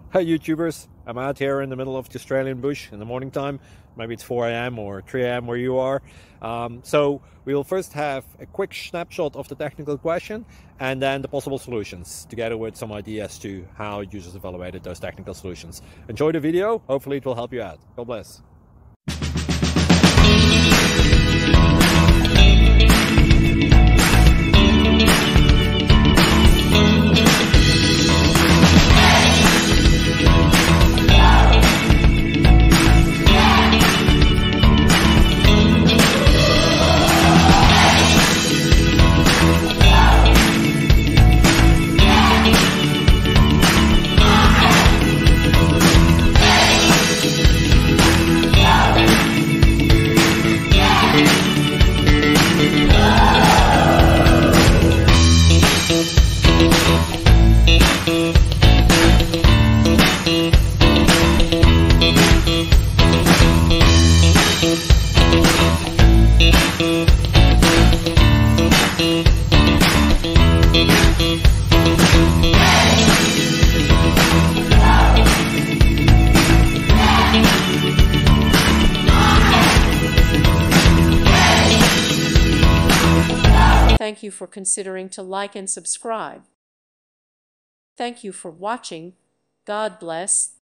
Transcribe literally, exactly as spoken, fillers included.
Hi YouTubers, I'm out here in the middle of the Australian bush in the morning time. Maybe it's four A M or three A M where you are. Um, so we will first have a quick snapshot of the technical question and then the possible solutions, together with some ideas to how users evaluated those technical solutions. Enjoy the video, hopefully it will help you out. God bless. Thank you for considering to like and subscribe. Thank you for watching. God bless.